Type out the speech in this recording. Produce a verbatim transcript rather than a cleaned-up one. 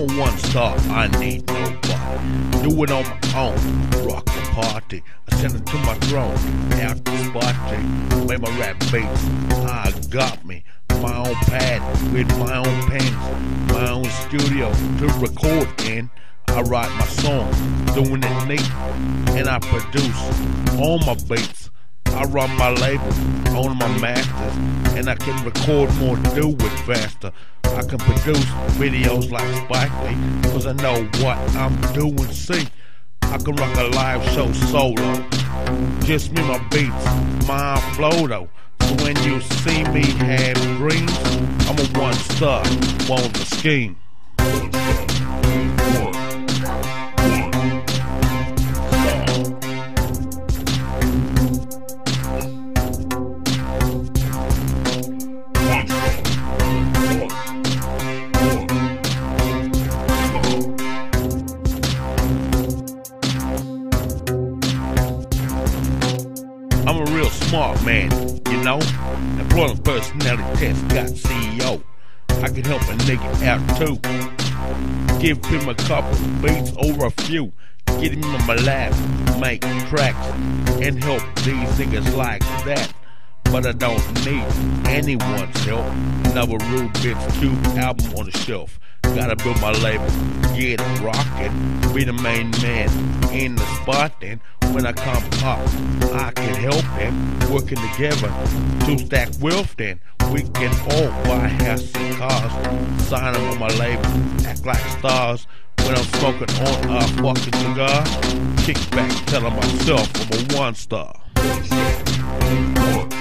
a one star, I need nobody. Do it on my own, rock the party. I send it to my throne, after spotty. Make my rap beats, I got me. My own pad, with my own pens. My own studio to record in. I write my songs, doing it neat. And I produce all my beats. I run my label, own my masters, and I can record more, do it faster. I can produce videos like Spike Lee, cause I know what I'm doing, see. I can rock a live show solo, just me, my beats, my flow though. So when you see me have dreams, I'm a one star, won't the scheme. I'm a real smart man, you know. Employment personality test got C E O. I can help a nigga out too. Give him a couple beats over a few. Get him in my lab, make tracks, and help these niggas like that. But I don't need anyone's help. Another rudebitz cube album on the shelf. Gotta build my label, get it rockin', be the main man in the spot. Then when I come up, I can help him. Working together to stack wealth. Then we can all buy houses and cars, sign them on my label, act like stars. When I'm smoking on a fucking cigar, kick back, telling myself I'm a one star.